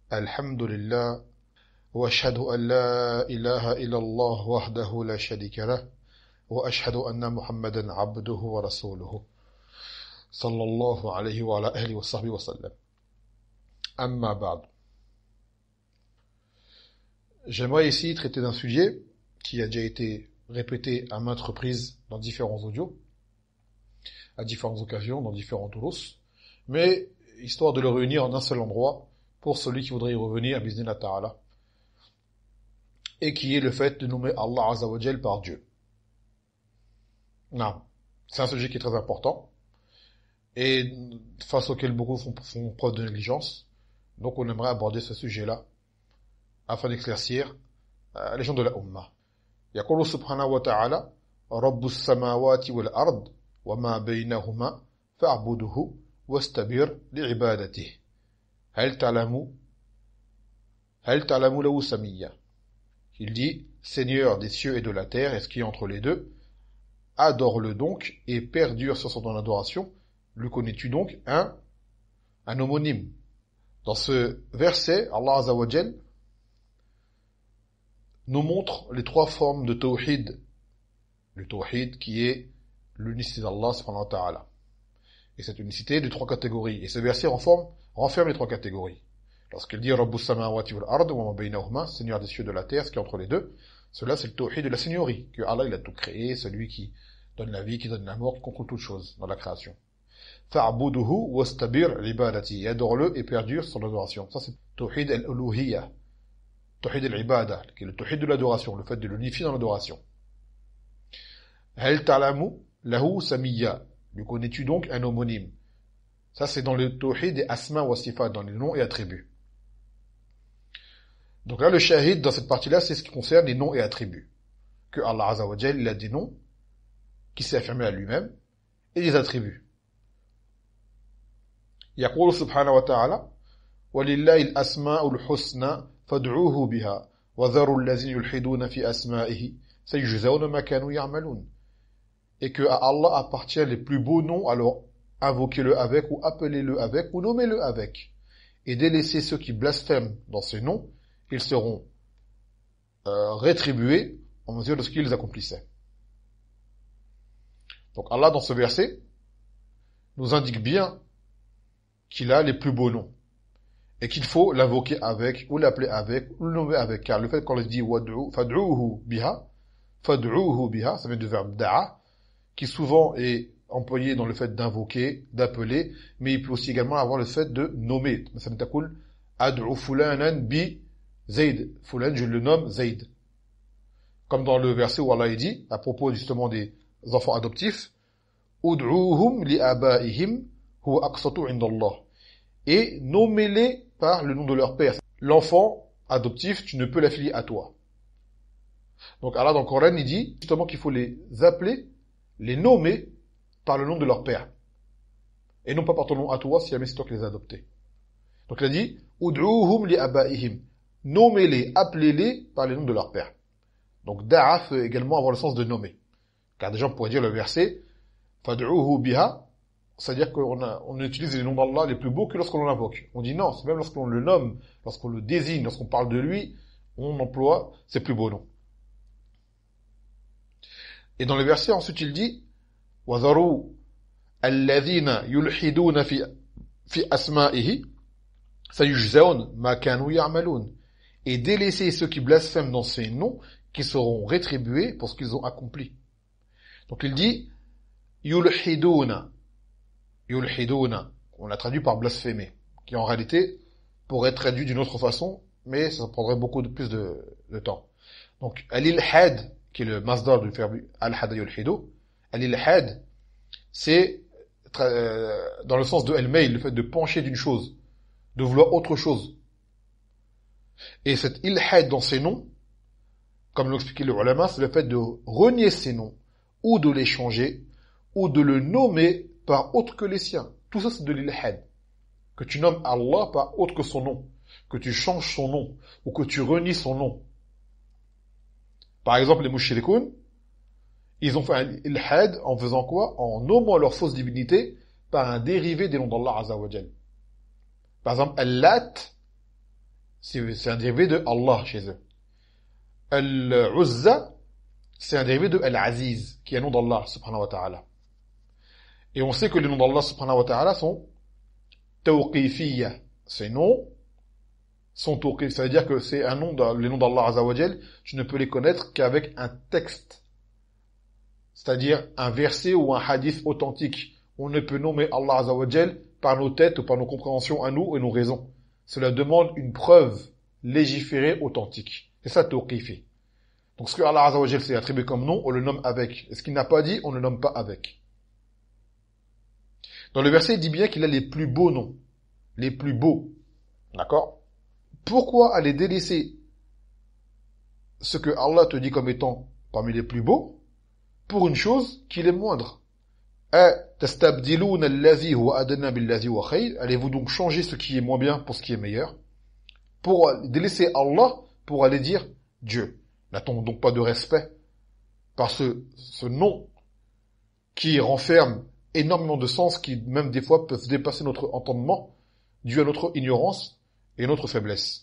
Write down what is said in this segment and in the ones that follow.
الحمد لله وأشهد أن لا إله إلا الله وحده لا شريك له وأشهد أن محمدا عبده ورسوله صلى الله عليه وعلى آله وصحبه وسلم. أما بعد. J'aimerais ici traiter d'un sujet qui a déjà été répété à maintes reprises dans différents audios, à différentes occasions, dans différents touros, mais histoire de le réunir en un seul endroit pour celui qui voudrait y revenir, bi'idhnillah ta'ala, et qui est le fait de nommer Allah Azza wa Jal par Dieu. Non, c'est un sujet qui est très important et face auquel beaucoup font preuve de négligence. Donc on aimerait aborder ce sujet-là afin d'éclaircir les gens de la Ummah. يقول سبحانه وتعالى رب السماوات والأرض وما بينهما فاعبده واستبر لعبادته هل تعلم له سميا. Il dit, Seigneur des cieux et de la terre et ce qui est entre les deux, adore-le donc et perdure sur son adoration. Le connais-tu donc un homonyme. Dans ce verset, Allah Azza wa Jal nous montre les trois formes de tawhid. Le tawhid qui est l'unicité d'Allah subhanahu wa ta'ala. Et cette unicité de trois catégories. Et ce verset renferme les trois catégories. Lorsqu'il dit Rabbus samawati wal ard wa ma baynahuma, Seigneur des cieux et de la terre, ce qui est entre les deux, cela c'est le tawhid de la seigneurie, que Allah il a tout créé, celui qui donne la vie, qui donne la mort, qui contrôle toutes choses dans la création. Fa'buduhu wastabir l'ibadati, adore-le et perdure sur l'adoration. Ça c'est tawhid al-uluhiyya, tawhid al-ibada, qui est le tawhid de l'adoration, le fait de l'unifier dans l'adoration. Hal ta'lamu lahu samiyya, lui connais-tu donc un homonyme. Ça c'est dans le tawhid des asma wa sifat, dans les noms et attributs. Donc là, le shahid, dans cette partie-là, c'est ce qui concerne les noms et attributs. Que Allah Azza wa Jal, il a des noms, qui s'est affirmé à lui-même, et des attributs. يقول سبحانه وتعالى ولله الأسماء الحسنى فادعوه بها وذروا الذين يلحدون في أسمائه سيجزون ما كانوا يعملون. Et que à Allah appartient les plus beaux noms, alors invoquez-le avec, ou appelez-le avec, ou nommez-le avec. Et délaissez ceux qui blasphèment dans ces noms, ils seront rétribués en mesure de ce qu'ils accomplissaient. Donc Allah, dans ce verset, nous indique bien qu'il a les plus beaux noms. Et qu'il faut l'invoquer avec, ou l'appeler avec, ou le nommer avec. Car le fait qu'on le dit fad'uhu biha, ça vient du verbe da'a, qui souvent est employé dans le fait d'invoquer, d'appeler, mais il peut aussi également avoir le fait de nommer. Ça m'taqul ad'u fulanan bi Zayd, Fulan, je le nomme Zayd. Comme dans le verset où Allah dit, à propos justement des enfants adoptifs, Ud'uhum li abaihim huwa aqsatu indallah. Et nommez-les par le nom de leur père. L'enfant adoptif, tu ne peux l'affilier à toi. Donc Allah dans le Coran, il dit justement qu'il faut les appeler, les nommer par le nom de leur père. Et non pas par ton nom à toi, si jamais c'est toi qui les as adoptés. Donc il a dit, Ud'uhum li abaihim. Nommez-les, appelez-les par les noms de leur père. Donc da'a peut également avoir le sens de nommer. Car des gens pourraient dire le verset fad'uhu biha, c'est-à-dire qu'on utilise les noms d'Allah les plus beaux que lorsqu'on l'invoque. On dit non, c'est même lorsqu'on le nomme, lorsqu'on le désigne, lorsqu'on parle de lui, on emploie ses plus beaux noms. Et dans le verset ensuite il dit وَذَرُوا الَّذِينَ يُلْحِدُونَ fi asma'ihi سَيُجْزَوْنَ مَا كَانُوا يَعْمَلُونَ. Et délaisser ceux qui blasphèment dans ces noms, qui seront rétribués pour ce qu'ils ont accompli. Donc il dit yulhiduna, on l'a traduit par blasphémer, qui en réalité pourrait être traduit d'une autre façon, mais ça prendrait beaucoup plus de temps. Donc al-ilhad, qui est le masdar du verbe al-hada yulhidu, al-ilhad, c'est dans le sens de al-mayl, le fait de pencher d'une chose, de vouloir autre chose. Et cet ilhad dans ces noms, comme l'ont expliqué les ulama, c'est le fait de renier ces noms, ou de les changer, ou de le nommer par autre que les siens. Tout ça c'est de l'ilhad. Que tu nommes Allah par autre que son nom, que tu changes son nom, ou que tu renies son nom. Par exemple, les mushrikoun, ils ont fait un ilhad en faisant quoi? En nommant leur fausse divinité par un dérivé des noms d'Allah Azza wa Jal. Par exemple, Al-Lat c'est un dérivé de Allah chez eux. Al-Uzza, c'est un dérivé de Al-Aziz, qui est un nom d'Allah, subhanahu wa ta'ala. Et on sait que les noms d'Allah, subhanahu wa ta'ala, sont tawqifiyya. Ces noms sont tawqif. Ça veut dire que c'est un nom, les noms d'Allah azza wa jal, tu ne peux les connaître qu'avec un texte. C'est-à-dire un verset ou un hadith authentique. On ne peut nommer Allah azza wa jal par nos têtes ou par nos compréhensions à nous et nos raisons. Cela demande une preuve légiférée authentique. C'est ça tawqifi. Donc ce que Allah azza wa jal s'est attribué comme nom, on le nomme avec. Et ce qu'il n'a pas dit, on ne le nomme pas avec. Dans le verset, il dit bien qu'il a les plus beaux noms. Les plus beaux. D'accord? Pourquoi aller délaisser ce que Allah te dit comme étant parmi les plus beaux pour une chose qui est moindre? Allez-vous donc changer ce qui est moins bien pour ce qui est meilleur? Pour délaisser Allah, pour aller dire Dieu. N'a-t-on donc pas de respect par ce nom qui renferme énormément de sens qui, même des fois, peuvent dépasser notre entendement dû à notre ignorance et notre faiblesse.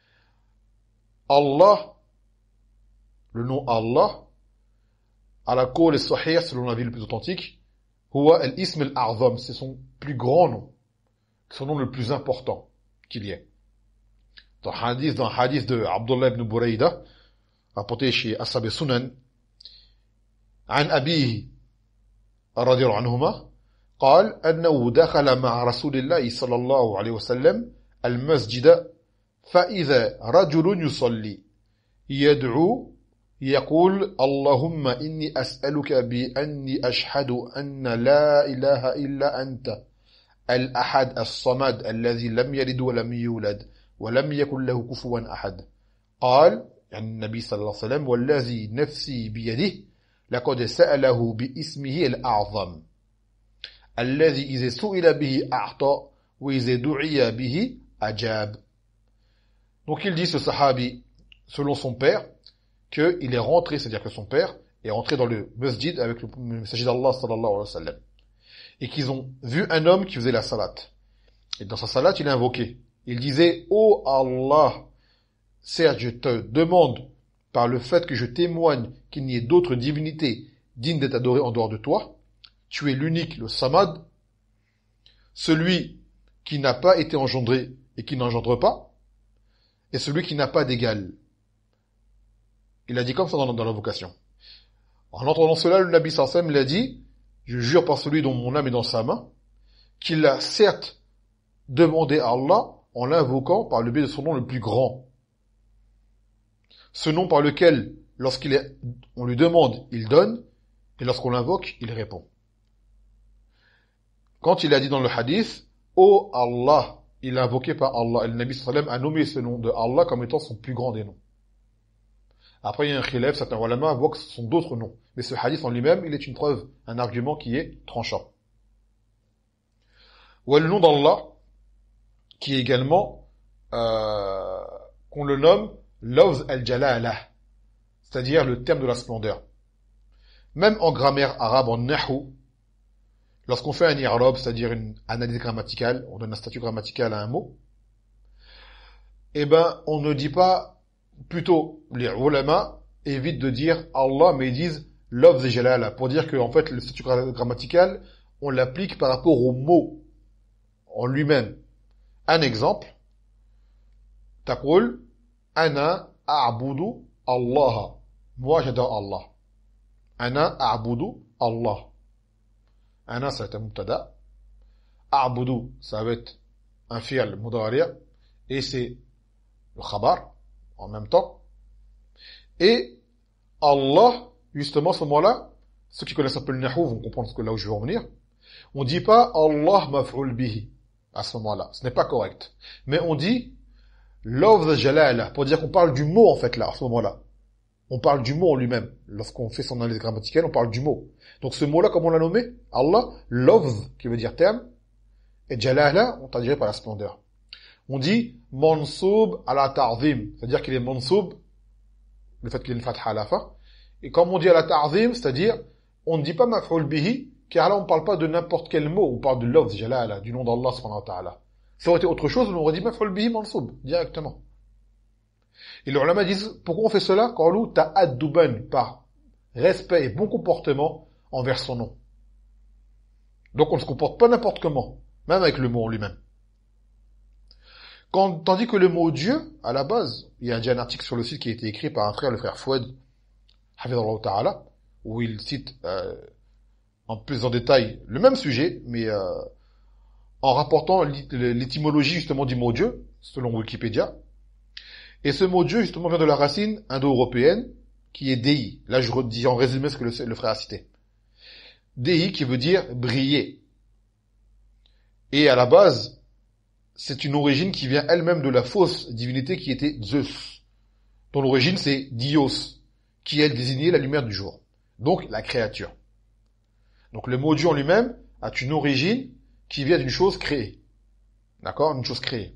Allah, le nom Allah, ala qawl as-sahih, selon l'avis le plus authentique, huwa al-ism al-a'zam, c'est son plus grand nom, son nom le plus important qu'il y ait. Dans un hadith de Abdullah ibn Burayda, rapporté chez Ashab Sunan, عن أبيه رضي الله عنهما قال أنه دخل مع رسول الله صلى الله عليه وسلم المسجد فإذا رجل يصلي يدعو يقول اللهم إني أسألك بأني أشهد أن لا إله إلا أنت الأحد الصمد الذي لم يلد ولم يولد ولم يكن له كفوا أحد قال يعني النبي صلى الله عليه وسلم والذي نفسي بيده لقد سأله باسمه الأعظم الذي إذا سئل به أعطى وإذا دعي به أجاب. Donc il dit ce sahabi, selon son père, qu'il est rentré, c'est-à-dire que son père est rentré dans le masjid avec le messager d'Allah sallallahu alayhi wa sallam, et qu'ils ont vu un homme qui faisait la salat. Et dans sa salat, il a invoqué. Il disait, ô Allah, certes je te demande, par le fait que je témoigne qu'il n'y ait d'autres divinités dignes d'être adorées en dehors de toi, tu es l'unique, le Samad, celui qui n'a pas été engendré et qui n'engendre pas, et celui qui n'a pas d'égal. Il a dit comme ça dans l'invocation. En entendant cela, le Nabi sallallahu alayhi wa sallam, il a dit, je jure par celui dont mon âme est dans sa main, qu'il a certes demandé à Allah en l'invoquant par le biais de son nom le plus grand. Ce nom par lequel, on lui demande, il donne, et lorsqu'on l'invoque, il répond. Quand il a dit dans le hadith, ô Allah, il a invoqué par Allah, et le Nabi sallallahu alayhi wa sallam a nommé ce nom de Allah comme étant son plus grand des noms. Après, il y a un khilaf, certains ulama invoquent ce sont d'autres noms. Mais ce hadith en lui-même, il est une preuve, un argument qui est tranchant. Ou le nom d'Allah, qui est également, qu'on le nomme Lawz al-Jalala, c'est-à-dire le terme de la splendeur. Même en grammaire arabe, en nahu, lorsqu'on fait un i'rab, c'est-à-dire une analyse grammaticale, on donne un statut grammatical à un mot, eh ben, on ne dit pas, plutôt, les ulama évitent de dire Allah, mais ils disent Lawz al-Jalala, pour dire que, en fait, le statut grammatical, on l'applique par rapport au mot en lui-même. Un exemple, taqul, ana a'budu Allah. Moi, j'adore Allah. Ana a'budu Allah. Ana, ça va être un mubtada. A'budu, ça va être un fi'l mudari', et c'est le khabar, en même temps. Et Allah, justement, à ce moment-là, ceux qui connaissent un peu le nahou vont comprendre là où je veux en venir. On dit pas Allah maf'ul bihi à ce moment-là. Ce n'est pas correct. Mais on dit Lawz jalala, pour dire qu'on parle du mot, en fait, là, à ce moment-là. On parle du mot en lui-même. Lorsqu'on fait son analyse grammaticale, on parle du mot. Donc ce mot-là, comme on l'a nommé, Allah, Lawz, qui veut dire terme, et jalala, on traduirait par la splendeur. On dit mansoub ala ta'zim, c'est-à-dire qu'il est mansoub, le fait qu'il y ait une fatha à la fin. Et comme on dit ala ta'zim, c'est-à-dire, on ne dit pas maf'ul bihi, car là on ne parle pas de n'importe quel mot, on parle de Lawz jalala, du nom d'Allah subhanahu wa ta'ala. Ça aurait été autre chose, on aurait dit maf'ul bihi mansoub, directement. Et les ulama disent, pourquoi on fait cela? Qalu ta'adduban, par respect et bon comportement envers son nom. Donc on ne se comporte pas n'importe comment, même avec le mot en lui-même. Tandis que le mot Dieu, à la base, il y a déjà un article sur le site qui a été écrit par un frère, le frère Fouad, hafidhahullah ta'ala, où il cite en plus en détail le même sujet, mais en rapportant l'étymologie justement du mot Dieu, selon Wikipédia. Et ce mot Dieu, justement, vient de la racine indo-européenne, qui est Dei. Là, je redis en résumé ce que le frère a cité. Dei, qui veut dire briller. Et à la base, c'est une origine qui vient elle-même de la fausse divinité qui était Zeus, dont l'origine c'est Dios, qui elle désignait la lumière du jour. Donc, la créature. Donc, le mot Dieu en lui-même a une origine qui vient d'une chose créée. D'accord? Une chose créée.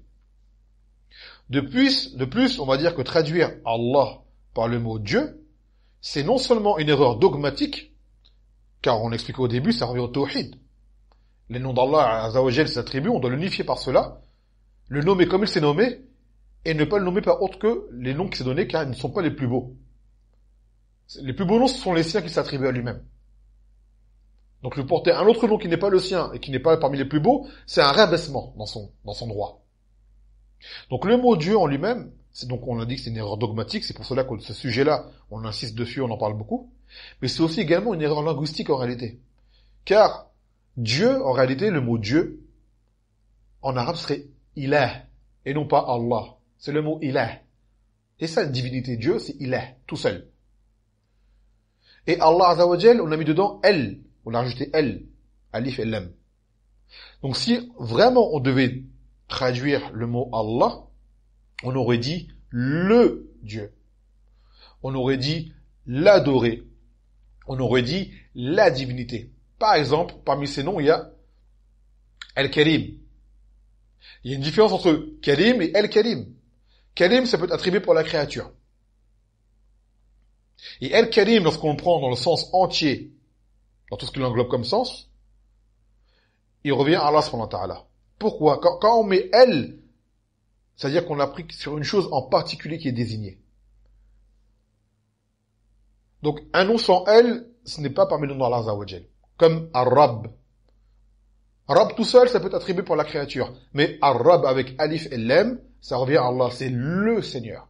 De plus, on va dire que traduire Allah par le mot Dieu, c'est non seulement une erreur dogmatique, car on l'expliquait au début, ça revient au tawhid. Les noms d'Allah, Azzawajal, ses attributs, on doit l'unifier par cela, le nommer comme il s'est nommé, et ne pas le nommer par autre que les noms qui s'est donnés, car ils ne sont pas les plus beaux. Les plus beaux noms, ce sont les siens qui s'attribuent à lui-même. Donc lui porter un autre nom qui n'est pas le sien, et qui n'est pas parmi les plus beaux, c'est un rabaissement dans son droit. Donc le mot Dieu en lui-même, donc on a dit que c'est une erreur dogmatique, c'est pour cela que ce sujet-là, on insiste dessus, on en parle beaucoup, mais c'est aussi également une erreur linguistique en réalité. Car Dieu, en réalité, le mot Dieu, en arabe serait ilah, et non pas Allah. C'est le mot ilah. Et ça, la divinité Dieu, c'est ilah, tout seul. Et Allah Azzawajal, on a mis dedans elle, on a rajouté elle, alif et lam. Donc si vraiment on devait traduire le mot Allah, on aurait dit le Dieu. On aurait dit l'adorer. On aurait dit la divinité. Par exemple, parmi ces noms, il y a Al-Karim. Il y a une différence entre Karim et Al-Karim. Karim, ça peut être attribué pour la créature. Et Al-Karim, lorsqu'on le prend dans le sens entier, dans tout ce qu'il englobe comme sens, il revient à Allah subhanahu wa ta'ala. Pourquoi? Quand on met elle, c'est-à-dire qu'on l'a pris sur une chose en particulier qui est désignée. Donc, un nom sans elle, ce n'est pas parmi les noms d'Allah Azzawajal. Comme Ar-Rab. Rab tout seul, ça peut être attribué pour la créature. Mais Ar-Rab avec Alif et Lam, ça revient à Allah, c'est le Seigneur.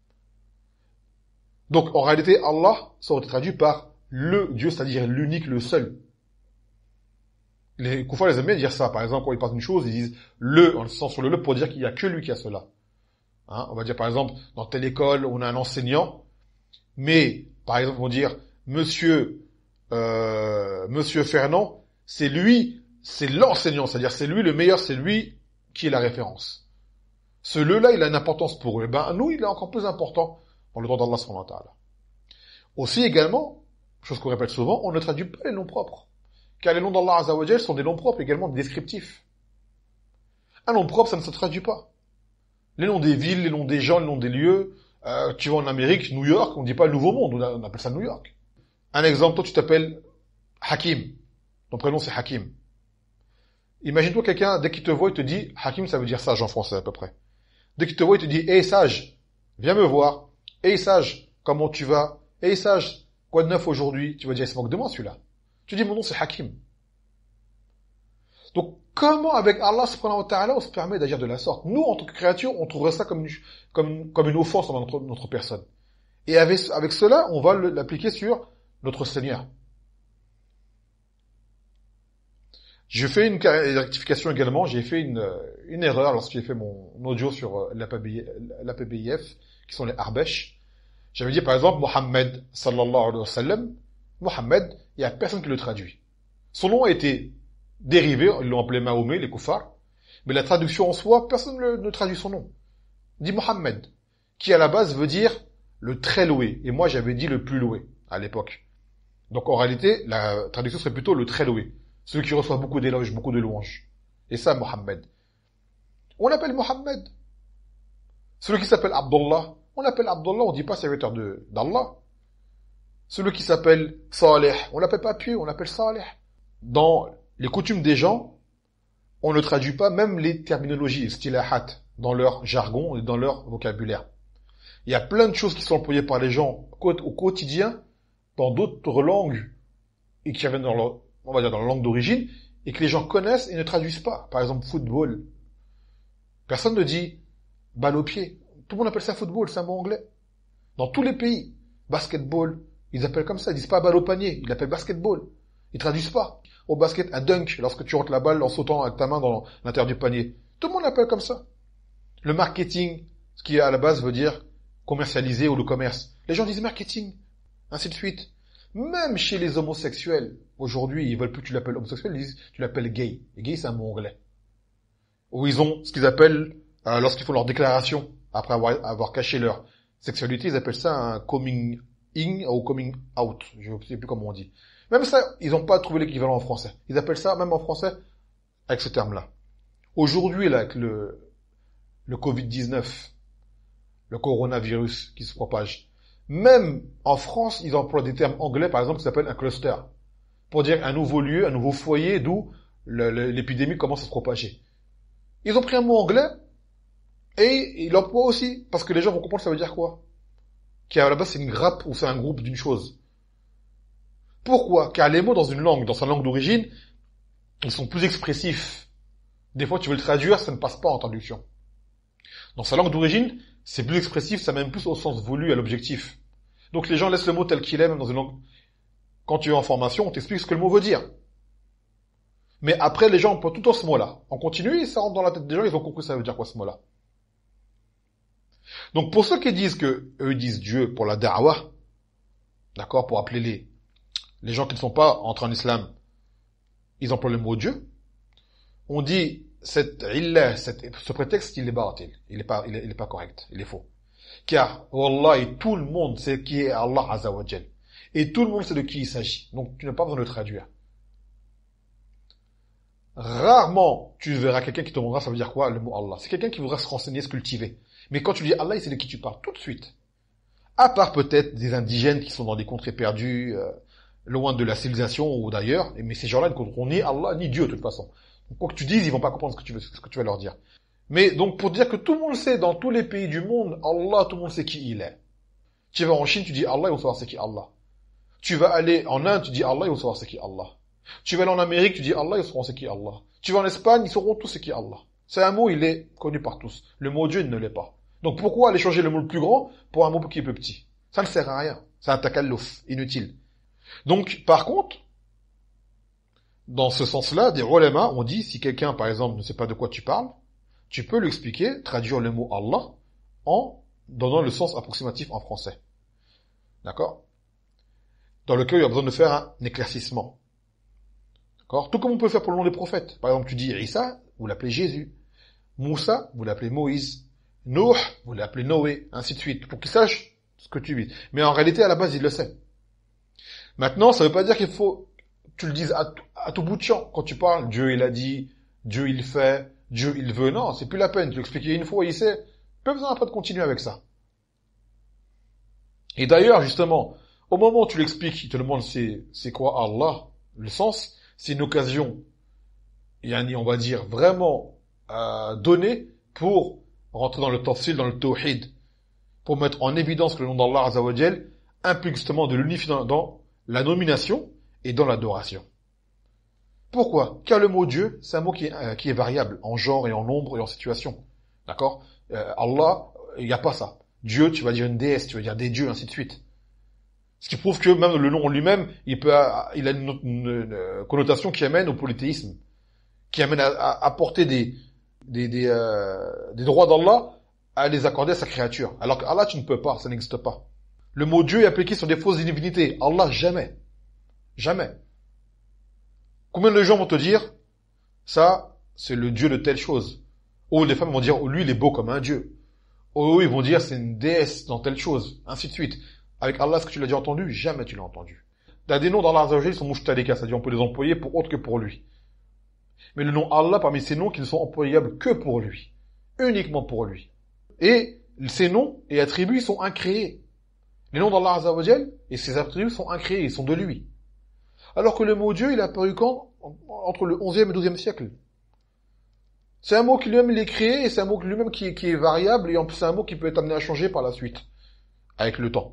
Donc, en réalité, Allah, ça aurait été traduit par le Dieu, c'est-à-dire l'unique, le seul. Les koufars, ils aiment bien dire ça. Par exemple, quand ils parlent d'une chose, ils disent le, en le sens sur le pour dire qu'il n'y a que lui qui a cela. Hein, on va dire, par exemple, dans telle école, on a un enseignant, mais, par exemple, on va dire, Monsieur Fernand, c'est lui, c'est l'enseignant, c'est-à-dire c'est lui le meilleur, c'est lui qui est la référence. Ce le-là, il a une importance pour eux. Ben, nous, il est encore plus important dans le droit d'Allah subhanahu wa ta'ala. Aussi, également, chose qu'on répète souvent, on ne traduit pas les noms propres. Car les noms d'Allah Azzawajal sont des noms propres, également descriptifs. Un nom propre, ça ne se traduit pas. Les noms des villes, les noms des gens, les noms des lieux, tu vas en Amérique, New York, on ne dit pas le Nouveau Monde, on appelle ça New York. Un exemple, toi tu t'appelles Hakim. Ton prénom c'est Hakim. Imagine-toi quelqu'un, dès qu'il te voit, il te dit, Hakim ça veut dire sage en français à peu près. Dès qu'il te voit, il te dit, hey sage, viens me voir. Hey sage, comment tu vas? Hey sage, quoi de neuf aujourd'hui? Tu vas dire, il se moque de moi celui-là. Tu dis, mon nom c'est Hakim. Donc, comment avec Allah subhanahu wa ta'ala on se permet d'agir de la sorte? Nous, en tant que créature, on trouverait ça comme une offense dans notre personne. Et avec cela, on va l'appliquer sur notre Seigneur. Je fais une rectification également. J'ai fait une erreur lorsque j'ai fait mon audio sur l'APBIF, qui sont les Arbesh. J'avais dit par exemple Mohammed sallallahu alayhi wa sallam. Mohammed, il y a personne qui le traduit. Son nom a été dérivé, ils l'ont appelé Mahomet, les koufars. Mais la traduction en soi, personne ne traduit son nom. Il dit Mohammed, qui à la base veut dire le très loué. Et moi j'avais dit le plus loué à l'époque. Donc en réalité, la traduction serait plutôt le très loué. Celui qui reçoit beaucoup d'éloges, beaucoup de louanges. Et ça, Mohammed. On l'appelle Mohammed. Celui qui s'appelle Abdullah, on l'appelle Abdullah, on dit pas serviteur d'Allah. Celui qui s'appelle Saleh, on l'appelle pas pieux, on l'appelle Saleh. Dans les coutumes des gens, on ne traduit pas même les terminologies, stilahat, dans leur jargon et dans leur vocabulaire. Il y a plein de choses qui sont employées par les gens au quotidien dans d'autres langues et qui reviennent dans leur, on va dire dans la langue d'origine et que les gens connaissent et ne traduisent pas. Par exemple, football. Personne ne dit balle au pied. Tout le monde appelle ça football, c'est un mot anglais. Dans tous les pays. Basketball, ils appellent comme ça, ils disent pas balle au panier, ils l'appellent basketball. Ils traduisent pas. Au basket, un dunk, lorsque tu rentres la balle en sautant avec ta main dans l'intérieur du panier. Tout le monde l'appelle comme ça. Le marketing, ce qui à la base veut dire commercialiser ou le commerce. Les gens disent marketing, ainsi de suite. Même chez les homosexuels, aujourd'hui, ils veulent plus que tu l'appelles homosexuel, ils disent tu l'appelles gay. Et gay, c'est un mot anglais. Où ils ont ce qu'ils appellent, lorsqu'ils font leur déclaration, après avoir caché leur sexualité, ils appellent ça un coming in ou coming out. Je ne sais plus comment on dit. Même ça, ils n'ont pas trouvé l'équivalent en français. Ils appellent ça, même en français, avec ce terme-là. Aujourd'hui, là, avec le Covid-19, le coronavirus qui se propage, même en France, ils emploient des termes anglais, par exemple, qui s'appellent un cluster, pour dire un nouveau lieu, un nouveau foyer d'où l'épidémie commence à se propager. Ils ont pris un mot anglais, et ils l'emploient aussi, parce que les gens vont comprendre ça veut dire quoi. Qu'à la base, c'est une grappe ou c'est un groupe d'une chose. Pourquoi? Car les mots dans une langue, dans sa langue d'origine, ils sont plus expressifs. Des fois, tu veux le traduire, ça ne passe pas en traduction. Dans sa langue d'origine, c'est plus expressif, ça mène plus au sens voulu, à l'objectif. Donc les gens laissent le mot tel qu'il est, même dans une langue. Quand tu es en formation, on t'explique ce que le mot veut dire. Mais après, les gens emploient tout le temps ce mot-là. On continue, et ça rentre dans la tête des gens, ils ont compris ça veut dire quoi ce mot-là. Donc pour ceux qui disent que eux disent Dieu pour la da'wah, d'accord, pour appeler les gens qui ne sont pas entrés en islam, ils emploient le mot Dieu. On dit ce prétexte, il est baratil, il est pas correct, il est faux. Car wallahi, tout le monde sait qui est Allah Azza wa Jal. Et tout le monde sait de qui il s'agit. Donc tu n'as pas besoin de le traduire. Rarement tu verras quelqu'un qui te demandera ça veut dire quoi le mot Allah. C'est quelqu'un qui voudra se renseigner, se cultiver. Mais quand tu dis Allah, il sait de qui tu parles tout de suite. À part peut-être des indigènes qui sont dans des contrées perdues, loin de la civilisation ou d'ailleurs, mais ces gens-là ne comprendront ni Allah ni Dieu de toute façon. Donc, quoi que tu dises, ils vont pas comprendre ce que tu vas leur dire. Mais donc pour dire que tout le monde sait dans tous les pays du monde, Allah, tout le monde sait qui il est. Tu vas en Chine, tu dis Allah, ils vont savoir c'est qui Allah. Tu vas aller en Inde, tu dis Allah, ils vont savoir c'est qui Allah. Tu vas aller en Amérique, tu dis Allah, ils sauront c'est qui Allah. Tu vas en Espagne, ils sauront tous c'est qui Allah. C'est un mot, il est connu par tous. Le mot Dieu, il ne l'est pas. Donc pourquoi aller changer le mot le plus grand pour un mot qui est plus petit? Ça ne sert à rien. C'est un takalluf, inutile. Donc, par contre, dans ce sens-là, des ulama ont dit, si quelqu'un, par exemple, ne sait pas de quoi tu parles, tu peux lui expliquer, traduire le mot Allah en donnant le sens approximatif en français. D'accord? Dans lequel il y a besoin de faire un éclaircissement. D'accord? Tout comme on peut faire pour le nom des prophètes. Par exemple, tu dis Isa, vous l'appelez Jésus. Moussa, vous l'appelez Moïse. Nuh, vous l'appelez Noé, ainsi de suite, pour qu'il sache ce que tu vis. Mais en réalité, à la base, il le sait. Maintenant, ça veut pas dire qu'il faut que tu le dises à tout bout de champ. Quand tu parles, Dieu il a dit, Dieu il fait, Dieu il veut. Non, c'est plus la peine. Tu l'expliques une fois, il sait. Pas besoin après de continuer avec ça. Et d'ailleurs, justement, au moment où tu l'expliques, il te demande c'est quoi Allah, le sens, c'est une occasion, on va dire, vraiment donnée pour rentrer dans le tafsil, dans le tawhid, pour mettre en évidence que le nom d'Allah Azza wa Jal implique justement de l'unifier dans la nomination et dans l'adoration. Pourquoi? Car le mot Dieu, c'est un mot qui est variable en genre et en nombre et en situation. D'accord? Allah, il n'y a pas ça. Dieu, tu vas dire une déesse, tu vas dire des dieux, ainsi de suite. Ce qui prouve que même le nom en lui-même, il a une connotation qui amène au polythéisme, qui amène à apporter des droits d'Allah à les accorder à sa créature. Alors qu'Allah, tu ne peux pas, ça n'existe pas. Le mot Dieu est appliqué sur des fausses divinités. Allah, jamais. Jamais. Combien de gens vont te dire, ça, c'est le Dieu de telle chose. Ou les femmes vont dire, oh, lui, il est beau comme un Dieu. Ou ils vont dire, c'est une déesse dans telle chose. Ainsi de suite. Avec Allah, est-ce que tu l'as déjà entendu? Jamais tu l'as entendu. Des noms d'Allah Azza wa Jalla, ils sont mushtarika, c'est-à-dire on peut les employer pour autre que pour lui. Mais le nom Allah, parmi ces noms qui ne sont employables que pour lui. Uniquement pour lui. Et ces noms et attributs sont incréés. Les noms d'Allah Azza wa Jalla et ses attributs sont incréés, ils sont de lui. Alors que le mot Dieu, il a apparu quand? Entre le 11e et 12e siècle. C'est un mot qui lui-même il est créé, et c'est un mot lui-même qui est variable, et en plus c'est un mot qui peut être amené à changer par la suite. avec le temps.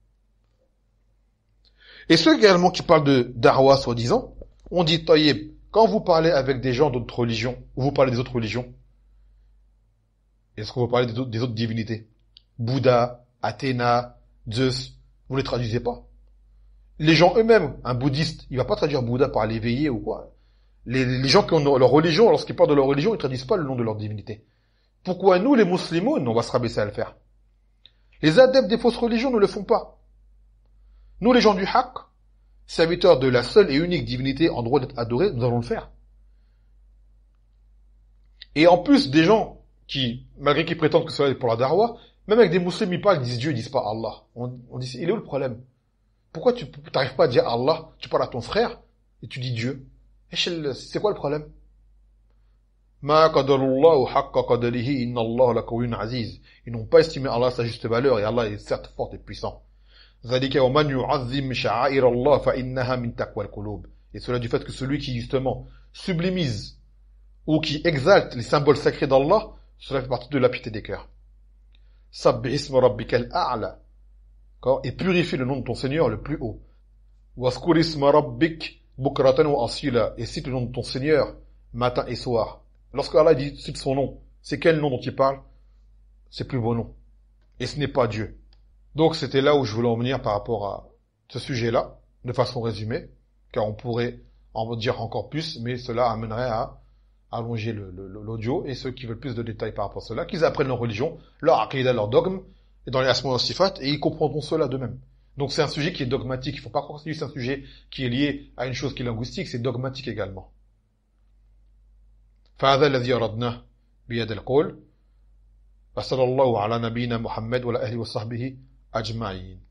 Et ceux également qui parlent de Darwa, soi-disant, on dit, Taïeb, quand vous parlez avec des gens d'autres religions, ou vous parlez des autres religions, est-ce que vous parlez des autres divinités? Bouddha, Athéna, Zeus, vous ne les traduisez pas. Les gens eux-mêmes, un bouddhiste, il va pas traduire Bouddha par l'éveillé ou quoi. Les gens qui ont leur religion, lorsqu'ils parlent de leur religion, ils traduisent pas le nom de leur divinité. Pourquoi nous, les musulmans, on va se rabaisser à le faire? Les adeptes des fausses religions ne le font pas. Nous, les gens du haqq, serviteurs de la seule et unique divinité en droit d'être adorés, nous allons le faire. Et en plus, des gens qui, malgré qu'ils prétendent que c'est pour la darwa, même avec des musulmans, ils parlent, ils disent Dieu, ils disent pas Allah. On dit, il est où le problème? Pourquoi tu n'arrives pas à dire Allah? Tu parles à ton frère et tu dis Dieu. C'est quoi le problème? Ma qadarullahu haqqa qadarihi inna Allah laqawiyyun aziz. Ils n'ont pas estimé Allah à sa juste valeur et Allah est certes fort et puissant. Zalika wa man yu'azzim sha'air Allah fa innaha min taqwa al-qulub. Et cela du fait que celui qui justement sublimise ou qui exalte les symboles sacrés d'Allah, cela fait partie de la piété des cœurs. Sabbih isma rabbikal a'la. Et purifie le nom de ton Seigneur le plus haut. Waskur isma rabbik bukratan wa asila. Et cite le nom de ton Seigneur matin et soir. Lorsque Allah dit cite son nom, c'est quel nom dont il parle? C'est plus beau nom. Et ce n'est pas Dieu. Donc c'était là où je voulais en venir par rapport à ce sujet-là, de façon résumée, car on pourrait en dire encore plus, mais cela amènerait à allonger l'audio, et ceux qui veulent plus de détails par rapport à cela, qu'ils apprennent leur religion, leur aqidah, leur dogme, et dans les asma wa sifat, et ils comprendront cela d'eux-mêmes. Donc c'est un sujet qui est dogmatique, il ne faut pas croire que c'est un sujet qui est lié à une chose qui est linguistique, c'est dogmatique également. فهذا الذي أردناه بهذا القول وصلى الله على نبينا محمد وعلى آله وصحبه أجمعين